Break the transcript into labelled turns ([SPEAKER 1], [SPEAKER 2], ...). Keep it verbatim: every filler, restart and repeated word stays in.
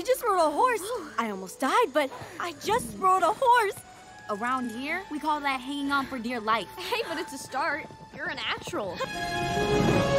[SPEAKER 1] just rode a horse. I almost died, but I just rode a horse.
[SPEAKER 2] Around here, we call that hanging on for dear life.
[SPEAKER 3] Hey, but it's a start. You're a natural.